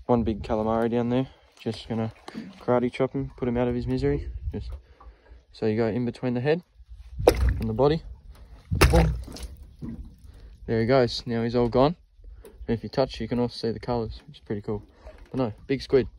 one big calamari down there. Just gonna karate chop him, put him out of his misery. Just so you go in between the head and the body. Boom. There he goes. Now he's all gone. And if you touch, you can also see the colours, which is pretty cool. But no, big squid.